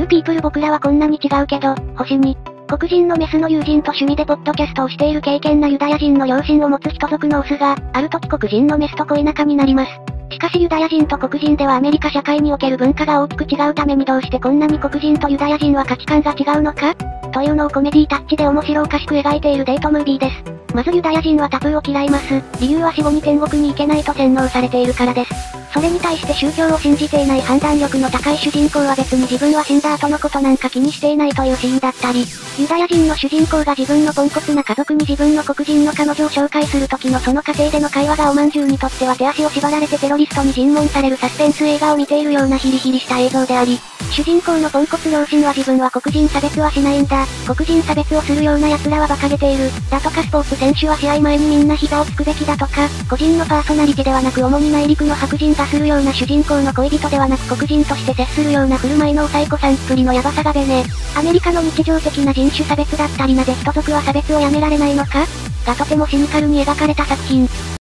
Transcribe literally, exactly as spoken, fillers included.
ピープル僕らはこんなに違うけど、星に。黒人のメスの友人と趣味でポッドキャストをしている敬虔なユダヤ人の両親を持つ人族のオスが、ある時黒人のメスと恋仲になります。しかしユダヤ人と黒人ではアメリカ社会における文化が大きく違うためにどうしてこんなに黒人とユダヤ人は価値観が違うのかというのをコメディタッチで面白おかしく描いているデートムービーです。まずユダヤ人はタプーを嫌います。理由は死後に天国に行けないと洗脳されているからです。それに対して宗教を信じていない判断力の高い主人公は別に自分は死んだ後のことなんか気にしていないというシーンだったり、ユダヤ人の主人公が自分のポンコツな家族に自分の黒人の彼女を紹介する時のその過程での会話がおまんじゅうにとっては手足を縛られてテロリストに尋問されるサスペンス映画を見ているようなヒリヒリした映像であり、主人公のポンコツ両親は自分は黒人差別はしないんだ、黒人差別をするような奴らは馬鹿げている、だとかスポーツ選手は試合前にみんな膝をつくべきだとか、個人のパーソナリティではなく主に内陸の白人がするような主人公の恋人ではなく黒人として接するような振る舞いのおサイコさんっぷりのヤバさがべね。アメリカの日常的な人種差別だったりなぜ人族は差別をやめられないのかがとてもシニカルに描かれた作品。